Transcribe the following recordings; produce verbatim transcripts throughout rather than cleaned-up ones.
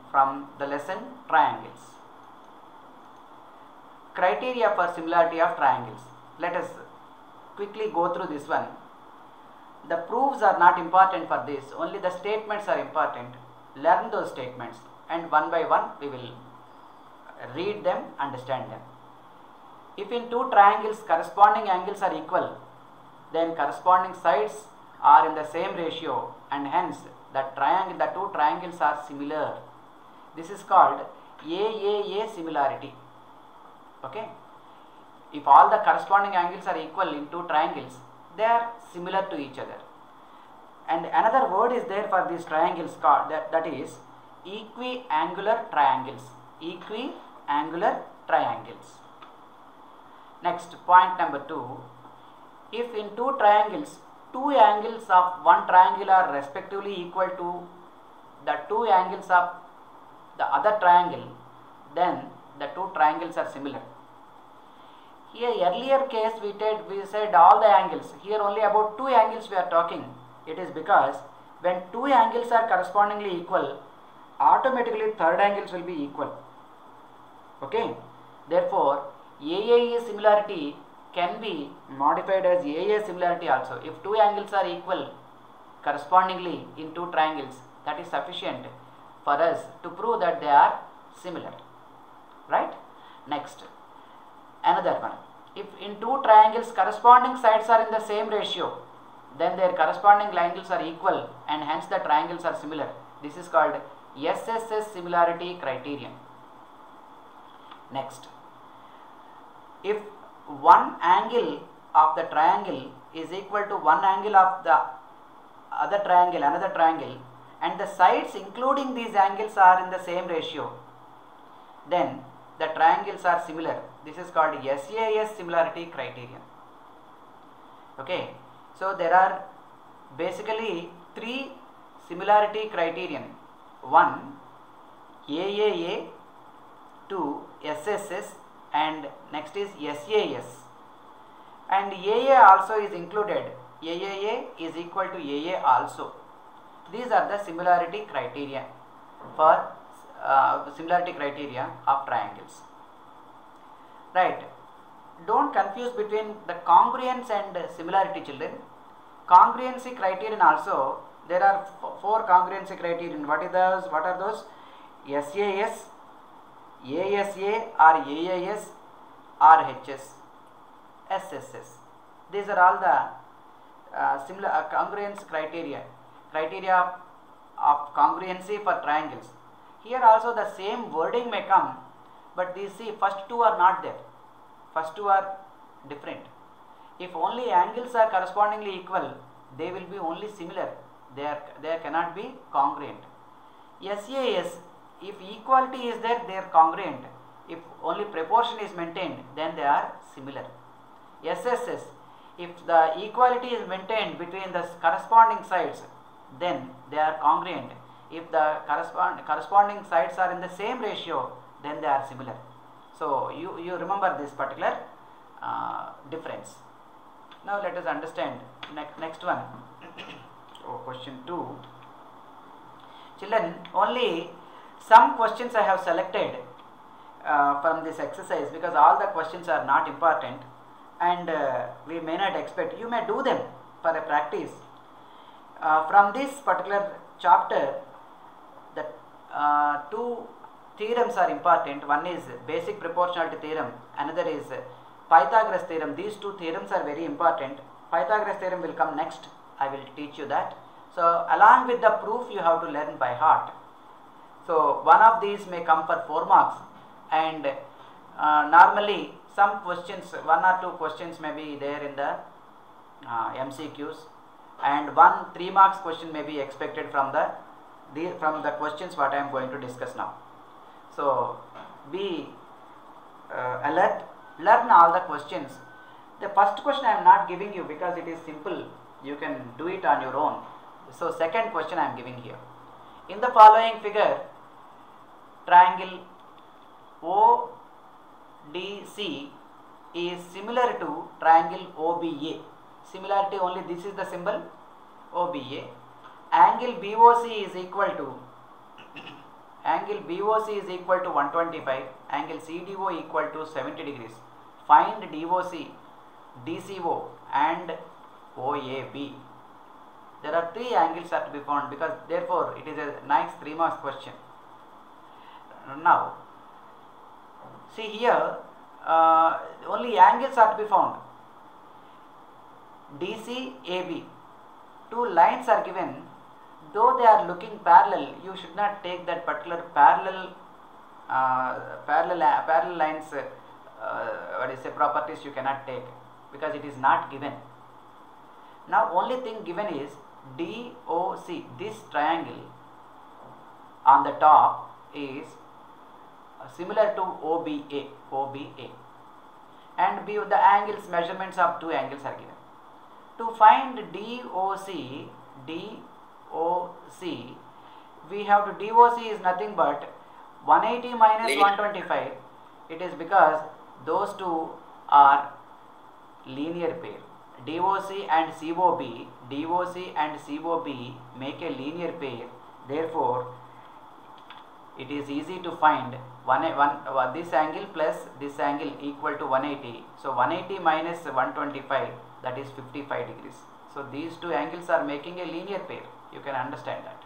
from the lesson triangles. Criteria for similarity of triangles. Let us quickly go through this one. The proofs are not important for this, only the statements are important. Learn those statements and one by one we will read them, understand them. If in two triangles corresponding angles are equal, then corresponding sides are in the same ratio and hence the triangle, the two triangles are similar. This is called A A A similarity. Okay. If all the corresponding angles are equal in two triangles, they are similar to each other. And another word is there for these triangles called that, that is equiangular triangles. Equiangular triangles. Next, point number two. If in two triangles, two angles of one triangle are respectively equal to the two angles of the other triangle, then the two triangles are similar. Here earlier case we did, we said all the angles. Here only about two angles we are talking. It is because when two angles are correspondingly equal, automatically third angles will be equal. Okay. Therefore, A A A similarity can be modified as A A similarity also. If two angles are equal correspondingly in two triangles, that is sufficient for us to prove that they are similar. Right? Next, another one. If in two triangles corresponding sides are in the same ratio, then their corresponding angles are equal and hence the triangles are similar. This is called S S S similarity criterion. Next, if one angle of the triangle is equal to one angle of the other triangle, another triangle, and the sides including these angles are in the same ratio, then the triangles are similar. This is called S A S similarity criterion. Okay. So there are basically three similarity criterion. One, A A A, two, S S S, and next is S A S. And A A also is included. A A A is equal to A A also. These are the similarity criteria for uh, similarity criteria of triangles. Right. Don't confuse between the congruence and similarity, children. Congruency criterion also, there are four congruency criterion. What is those? What are those? S A S, A S A or A A S, R H S, S S S. These are all the uh, similar uh, congruence criteria. Criteria of, of congruency for triangles. Here also the same wording may come, but these see first two are not there. First two are different. If only angles are correspondingly equal, they will be only similar. They are, they cannot be congruent. S A S, if equality is there, they are congruent. If only proportion is maintained, then they are similar. S S S, if the equality is maintained between the corresponding sides, then they are congruent. If the correspond, corresponding sides are in the same ratio, then they are similar. So you, you remember this particular uh, difference. Now let us understand next, next one. Oh, question two. Children, only some questions I have selected uh, from this exercise because all the questions are not important and uh, we may not expect. You may do them for a practice. Uh, from this particular chapter, the uh, two theorems are important. One is basic proportionality theorem, another is Pythagoras theorem. These two theorems are very important. Pythagoras theorem will come next. I will teach you that. So along with the proof you have to learn by heart. So one of these may come for four marks and uh, normally some questions, one or two questions may be there in the uh, M C Qs and one three marks question may be expected from the, the from the questions what I am going to discuss now. So be uh, alert, learn all the questions. The first question I am not giving you because it is simple, you can do it on your own. So second question I am giving here. In the following figure, triangle O D C is similar to triangle O B A. Similarity only, this is the symbol O B A. Angle B O C is equal to angle B O C is equal to one twenty-five, angle C D O equal to seventy degrees. Find D O C, D C O and O A B. There are three angles are to be found, because therefore it is a nice three marks question. Now see here, uh, only angles are to be found. D C A B, two lines are given. Though they are looking parallel, you should not take that particular parallel uh, parallel uh, parallel lines uh, what is say properties you cannot take, because it is not given. Now only thing given is D O C. This triangle on the top is similar to O B A, O B A, and B, the angles, measurements of two angles are given. To find D O C, D O C, we have to, D O C is nothing but one eighty minus one twenty-five. It is because those two are linear pair. D O C and C O B, D O C and C O B make a linear pair. Therefore, it is easy to find one, one, uh, this angle plus this angle equal to one eighty. So one eighty minus one twenty-five, that is fifty-five degrees. So these two angles are making a linear pair. You can understand that.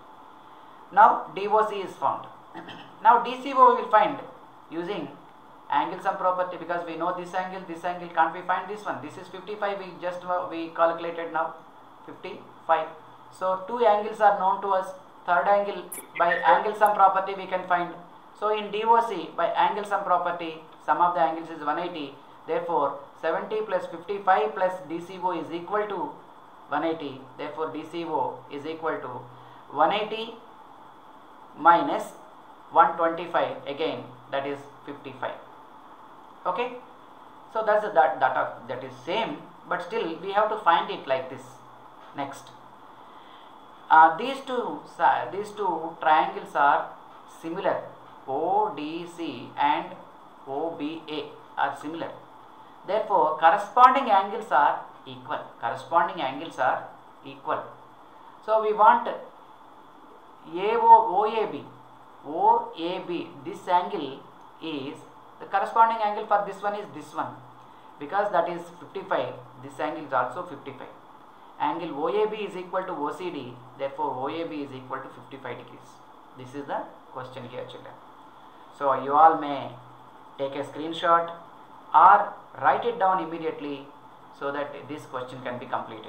Now D O C is found. Now D C O we will find using angle sum property, because we know this angle, this angle, can't we find this one? This is fifty-five, we just uh, we calculated now fifty-five. So two angles are known to us. Third angle by angle sum property we can find. So in D O C by angle sum property, sum of the angles is one eighty. Therefore seventy plus fifty-five plus D C O is equal to one eighty. Therefore D C O is equal to one eighty minus one twenty-five, again that is fifty-five. Okay, so that's a, that data that is same, but still we have to find it like this. Next, uh, these two uh, these two triangles are similar. O D C and O B A are similar. Therefore corresponding angles are equal. Corresponding angles are equal. So we want A O, O A B. O A B, this angle is, the corresponding angle for this one is this one, because that is fifty-five. This angle is also fifty-five. Angle O A B is equal to O C D. Therefore O A B is equal to fifty-five degrees. This is the question here, children. So you all may take a screenshot or write it down immediately, so that this question can be completed.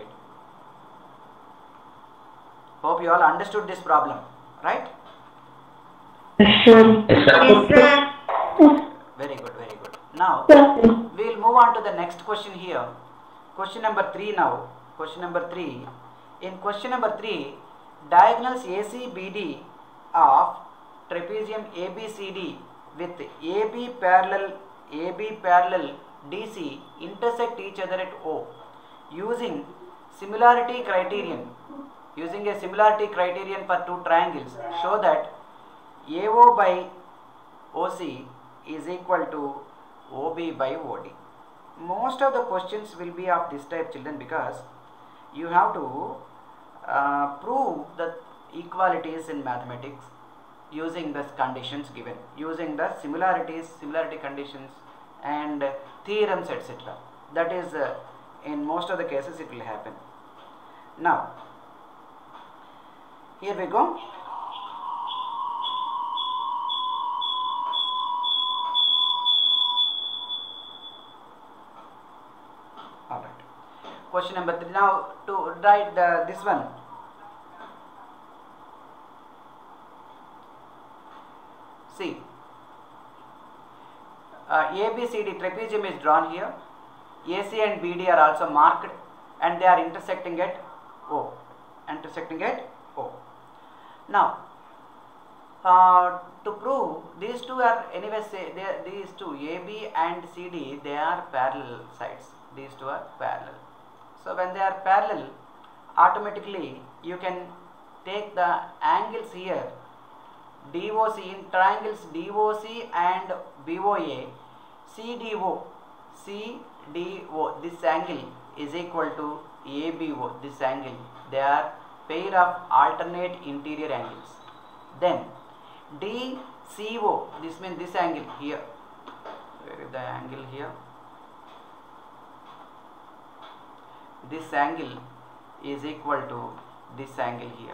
Hope you all understood this problem, right? Yes, sir. Very good, very good. Now we will move on to the next question here. Question number three now. Question number three. In question number three, diagonals A C B D of trapezium A B C D with A B parallel A B parallel D C intersect each other at O using similarity criterion. Using a similarity criterion for two triangles, show that A O by O C is equal to O B by O D. Most of the questions will be of this type, children, because you have to uh, prove the equalities in mathematics using the conditions given, using the similarities, similarity conditions and theorems, et cetera. That is, uh, in most of the cases it will happen. Now, here we go. All right. Question number three. Now to write the, this one. See, uh, A B C D trapezium is drawn here. A C and B D are also marked, and they are intersecting at O. Intersecting at O. Now, uh, to prove these two are anyway, say they are, these two A B and C D, they are parallel sides. These two are parallel. So when they are parallel, automatically you can take the angles here. D O C in triangles D O C and B O A, C D O, C D O, this angle is equal to A B O, this angle. They are pair of alternate interior angles. Then D C O, this means this angle here. Where is the angle here? This angle is equal to this angle here.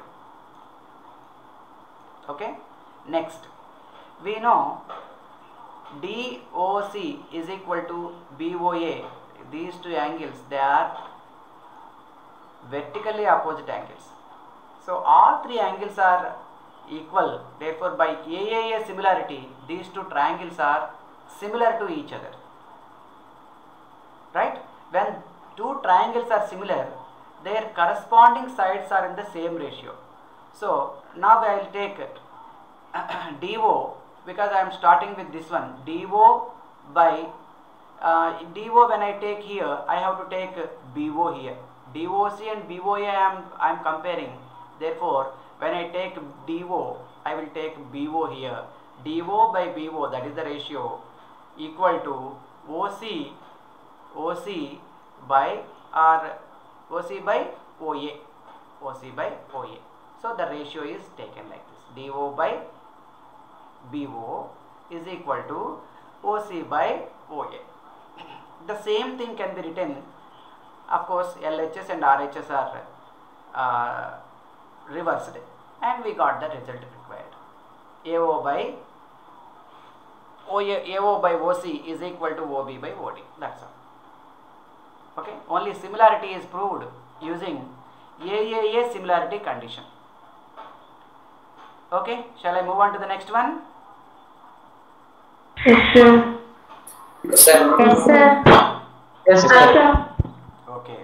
Okay. Next, we know D O C is equal to B O A. These two angles, they are vertically opposite angles. So all three angles are equal. Therefore, by A A A similarity, these two triangles are similar to each other. Right? When two triangles are similar, their corresponding sides are in the same ratio. So now I will take D O, because I am starting with this one, D O by uh, D O. When I take here, I have to take B O here. D O C and B O A I am I am comparing. Therefore, when I take D O, I will take B O here. D O by B O, that is the ratio, equal to O C O C by or O C by O A. O C by O A. So the ratio is taken like this. D O by B O is equal to O C by O A. The same thing can be written. Of course, L H S and R H S are uh, reversed, and we got the result required. A O by O A, A O by O C is equal to O B by O D. That's all. Okay. Only similarity is proved using A A A similarity condition. Okay. Shall I move on to the next one? Yes, sir. Yes, sir. Yes, sir. Yes, sir. Okay.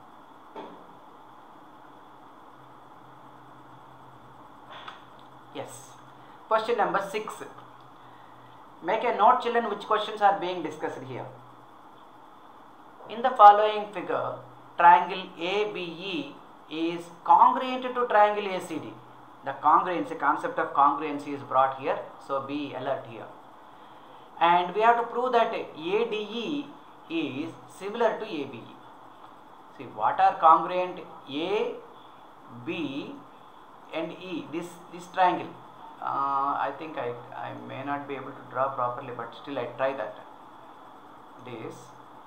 Yes. Question number six. Make a note, children, which questions are being discussed here. In the following figure, triangle A B E is congruent to triangle A C D. The congruency, concept of congruency is brought here, so be alert here. And we have to prove that A D E is similar to A B E. See, what are congruent? A, B and E, this, this triangle. Uh, I think I, I may not be able to draw properly, but still I try that. This,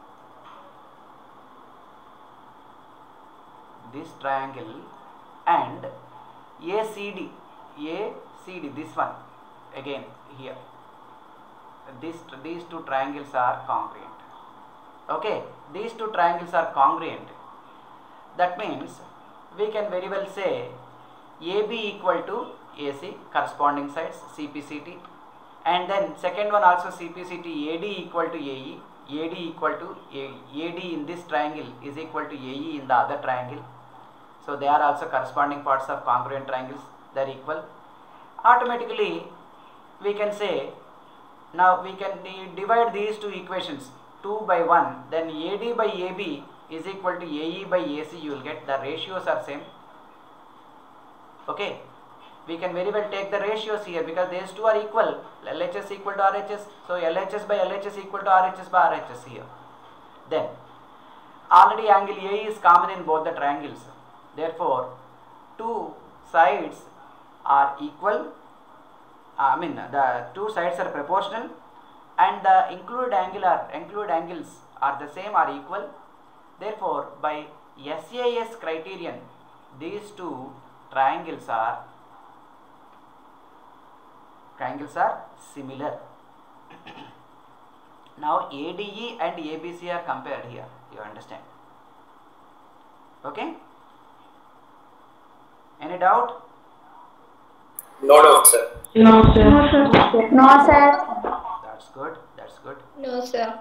this triangle and A C D, A C D, this one again here. This, these two triangles are congruent. Okay, these two triangles are congruent. That means we can very well say A B equal to A C, corresponding sides C P C T, and then second one also C P C T, A D equal to A E, A D equal to A E. A D in this triangle is equal to A E in the other triangle. So they are also corresponding parts of congruent triangles, they are equal. Automatically we can say, now we can divide these two equations, two by one, then A D by A B is equal to A E by A C, you will get the ratios are same. Okay, we can very well take the ratios here because these two are equal, L H S equal to R H S, so L H S by L H S equal to R H S by R H S here. Then already angle A is common in both the triangles, therefore two sides are equal. I mean the two sides are proportional, and the included angle are included angles are the same, are equal. Therefore, by S A S criterion, these two triangles are triangles are similar. Now A D E and A B C are compared here. You understand? Okay? Any doubt? No doubt, sir. No, sir. No, sir. No, sir. That's good. That's good. No, sir.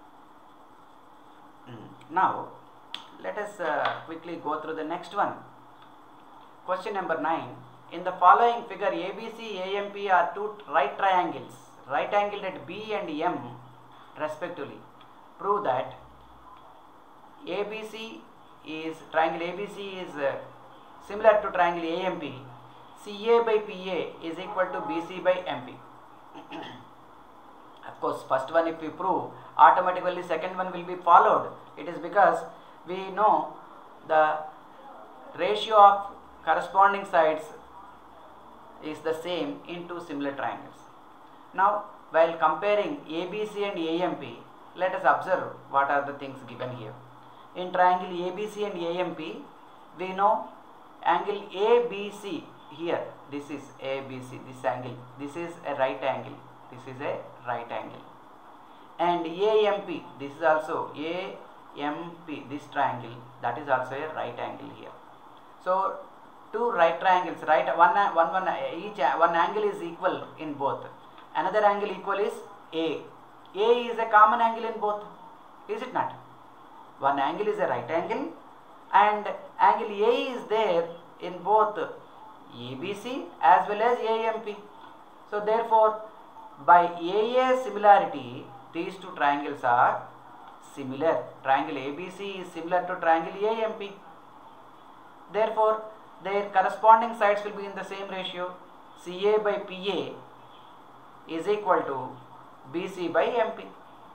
Mm. Now, let us uh, quickly go through the next one. Question number nine. In the following figure, A B C, A M P are two right triangles, right angled at B and M respectively. Prove that A B C is, triangle A B C is uh, similar to triangle A M P. C A by P A is equal to B C by M P. Of course, first one if we prove, automatically second one will be followed. It is because we know the ratio of corresponding sides is the same in two similar triangles. Now, while comparing A B C and A M P, let us observe what are the things given here. In triangle A B C and A M P, we know angle A B C here, this is A B C, this angle, this is a right angle, this is a right angle. And A M P, this is also A M P, this triangle, that is also a right angle here. So, two right triangles, right, one, one, one, each one angle is equal in both. Another angle equal is A. A is a common angle in both, is it not? One angle is a right angle and angle A is there in both A B C as well as A M P. So therefore, by A A similarity, these two triangles are similar. Triangle A B C is similar to triangle A M P. Therefore, their corresponding sides will be in the same ratio. C A by P A is equal to B C by M P.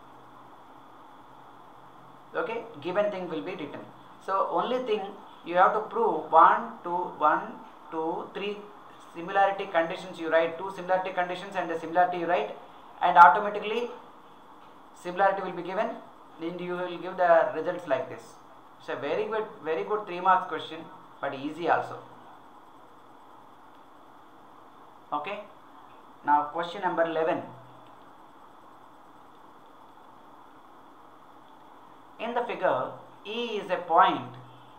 Okay, given thing will be written. So only thing you have to prove one, two, one, two, three similarity conditions you write, two similarity conditions and a similarity you write, and automatically similarity will be given, then you will give the results like this. It's a very good, very good three marks question, but easy also. Okay. Now question number eleven. In the figure, E is a point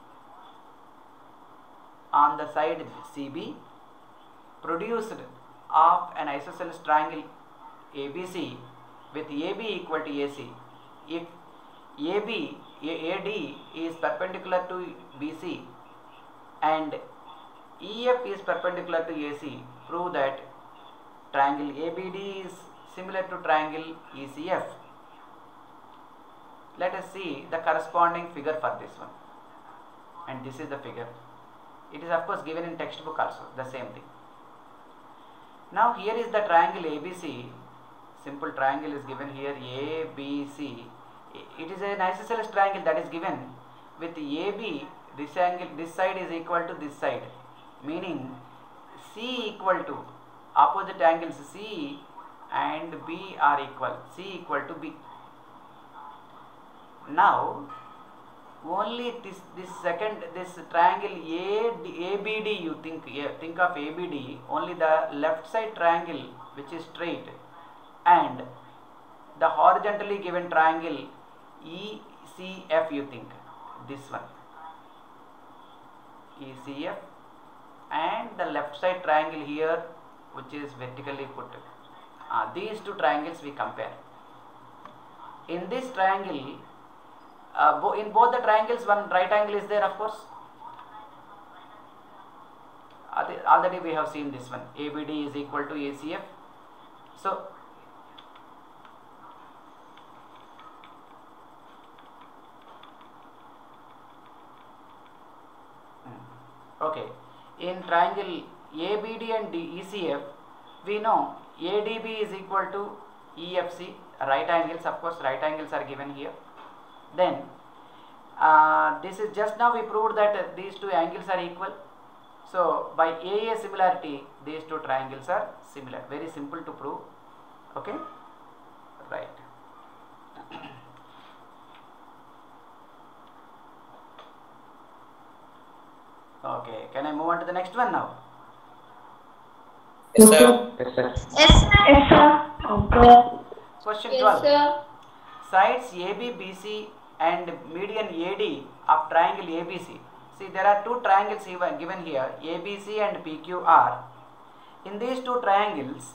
on the side C B produced of an isosceles triangle A B C with A B equal to A C. If A B, A D is perpendicular to B C and E F is perpendicular to A C, prove that triangle A B D is similar to triangle E C F. Let us see the corresponding figure for this one. And this is the figure. It is of course given in textbook also, the same thing. Now here is the triangle A B C. Simple triangle is given here, A B C. It is an isosceles triangle that is given with A B, this angle, this side is equal to this side. Meaning C equal to opposite angles C and B are equal, C equal to B. Now only this this second this triangle A B D you think think of A B D, only the left side triangle which is straight and the horizontally given triangle E C F you think, this one E C F, and the left side triangle here which is vertically put. Uh, these two triangles we compare. In this triangle, uh, bo in both the triangles one right angle is there, of course. Uh, already we have seen this one, A B D is equal to A C F. So okay, in triangle A B D and E C F, we know A D B is equal to E F C, right angles, of course right angles are given here. Then uh, this is just now we proved that uh, these two angles are equal. So by A A similarity, these two triangles are similar. Very simple to prove. Okay, right. Okay, can I move on to the next one now? Yes, sir. Yes, sir. Yes, sir. Yes, sir. Okay. Question Yes, twelve. sir. Sides A B B C and median A D of triangle A B C. See, there are two triangles given here, A B C and P Q R. In these two triangles,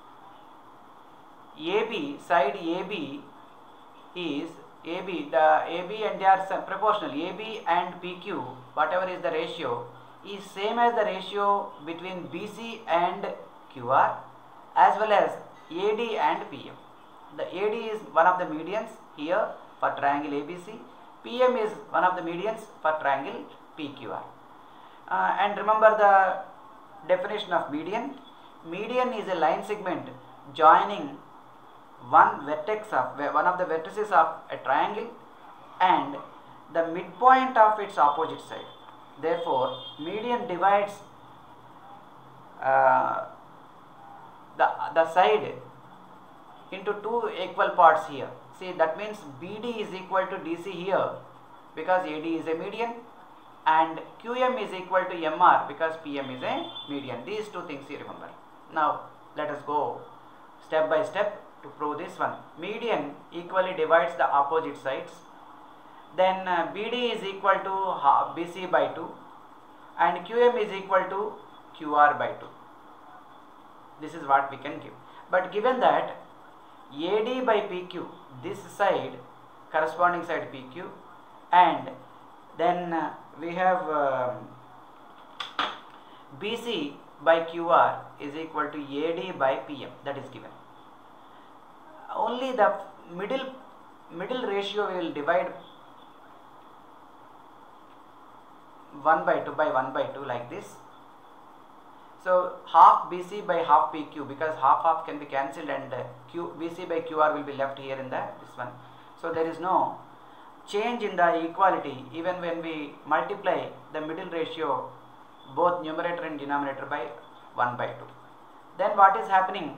A B, side A B is A B, the A B and they are proportional. A B and P Q, whatever is the ratio, is same as the ratio between B C and Q R as well as A D and P M. The A D is one of the medians here for triangle A B C. P M is one of the medians for triangle P Q R. Uh, and remember the definition of median. Median is a line segment joining one vertex of one of the vertices of a triangle and the midpoint of its opposite side. Therefore, median divides uh, the, the side into two equal parts here. See, that means B D is equal to D C here because A D is a median, and Q M is equal to M R because P M is a median. These two things you remember. Now let us go step by step to prove this one. Median equally divides the opposite sides. Then uh, B D is equal to B C by two and Q M is equal to Q R by two. This is what we can give. But given that A D by P Q, this side, corresponding side P Q, and then uh, we have um, B C by Q R is equal to A D by P M, that is given. Only the middle middle ratio we will divide one by two by one by two like this. So half B C by half P Q, because half half can be cancelled, and uh, Q, B C by Q R will be left here in the this one. So there is no change in the equality even when we multiply the middle ratio, both numerator and denominator, by one by two. Then what is happening?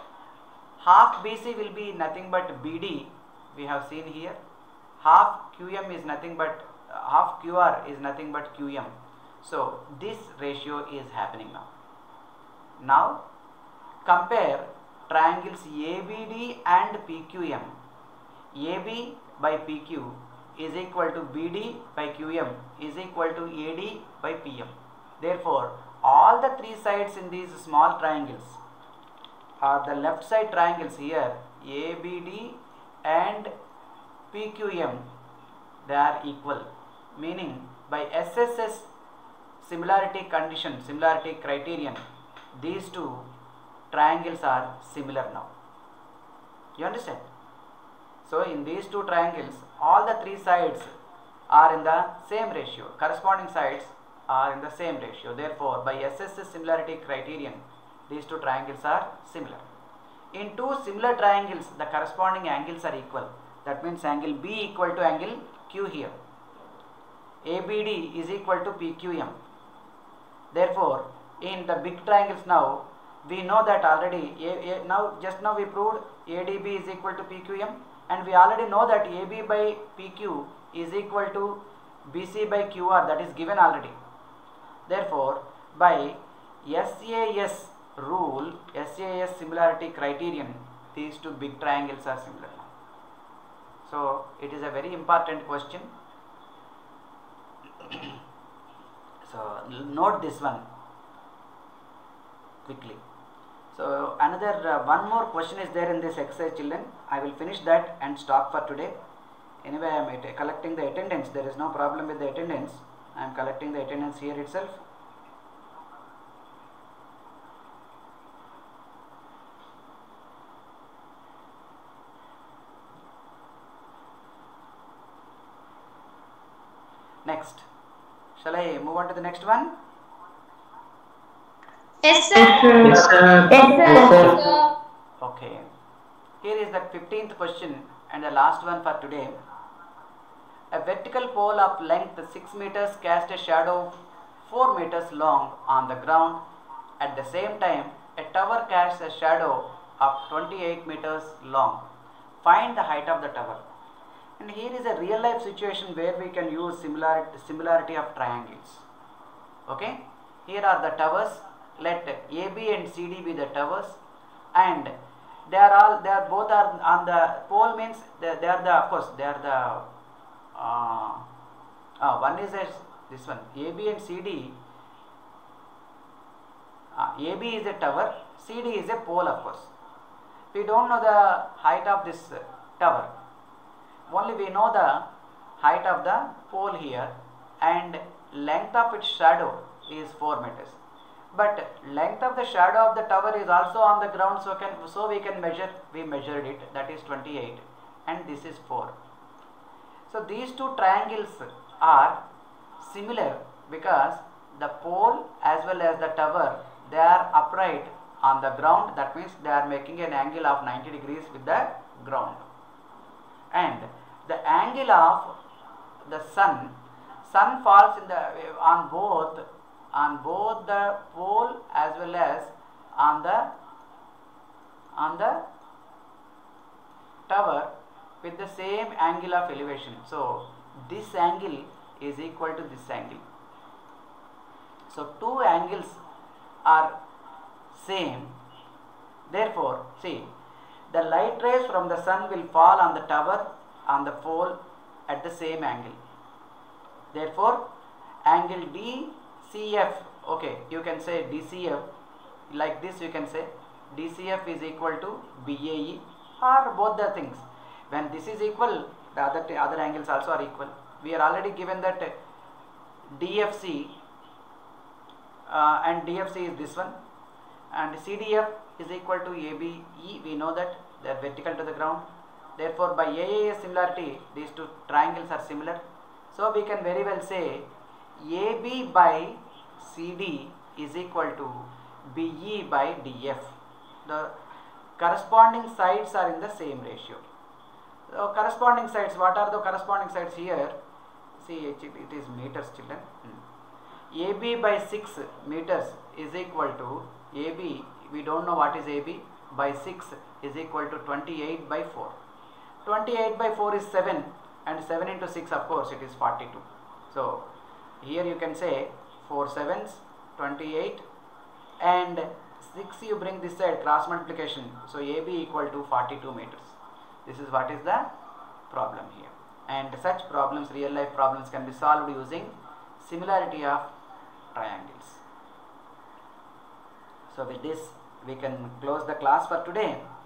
Half B C will be nothing but B D, we have seen here. Half Q M is nothing but uh, half Q R is nothing but Q M. So this ratio is happening now. Now compare triangles A B D and P Q M. A B by P Q is equal to B D by Q M is equal to A D by P M. Therefore, all the three sides in these small triangles are the left side triangles here, A B D and P Q M, they are equal, meaning by S S S similarity condition, similarity criterion, these two triangles are similar now. You understand? So in these two triangles, all the three sides are in the same ratio, corresponding sides are in the same ratio. Therefore, by S S S similarity criterion, these two triangles are similar. In two similar triangles, the corresponding angles are equal. That means angle B equal to angle Q here. A B D is equal to P Q M. Therefore, in the big triangles now, we know that already, a, a, now just now we proved A D B is equal to P Q M, and we already know that A B by P Q is equal to B C by Q R, that is given already. Therefore, by S A S rule, S A S similarity criterion, these two big triangles are similar. So it is a very important question. So note this one quickly. So another uh, one more question is there in this exercise, children. I will finish that and stop for today. Anyway, I am collecting the attendance. There is no problem with the attendance. I am collecting the attendance here itself. Next, shall I move on to the next one? Yes, sir. Yes, sir. Yes, sir. Okay. Here is the fifteenth question and the last one for today. A vertical pole of length six meters cast a shadow four meters long on the ground. At the same time, a tower casts a shadow of twenty-eight meters long. Find the height of the tower. And here is a real life situation where we can use similarity, similarity of triangles. Okay. Here are the towers. Let A B and C D be the towers, and they are all they are both are on the pole, means they, they are the of course they are the uh, uh, one is a, this one A B and C D. uh, A B is a tower, C D is a pole. Of course, we don't know the height of this uh, tower, only we know the height of the pole here, and length of its shadow is four meters. But length of the shadow of the tower is also on the ground, so can so we can measure, we measured it, that is twenty-eight, and this is four. So these two triangles are similar because the pole as well as the tower, they are upright on the ground. That means they are making an angle of ninety degrees with the ground, and the angle of the sun sun falls in the on both on both the pole as well as on the on the tower with the same angle of elevation. So this angle is equal to this angle. So two angles are same. Therefore, see, the light rays from the sun will fall on the tower, on the pole at the same angle. Therefore, angle D C F, okay, you can say D C F, like this you can say D C F is equal to B A E, or both the things. When this is equal, the other, other angles also are equal. We are already given that D F C uh, and D F C is this one, and C D F is equal to A B E. We know that they are vertical to the ground. Therefore, by A A S similarity, these two triangles are similar. So we can very well say A B by C D is equal to B E by D F. The corresponding sides are in the same ratio. So corresponding sides, what are the corresponding sides here? See, it is meters, children. Hmm. A B by six meters is equal to A B, we don't know what is A B, by six is equal to twenty-eight by four. twenty-eight by four is seven, and seven into six, of course, it is forty-two. So here you can say four sevens, twenty-eight, and six you bring this side, cross multiplication. So A B equal to forty-two meters. This is what is the problem here. And such problems, real life problems, can be solved using similarity of triangles. So with this we can close the class for today.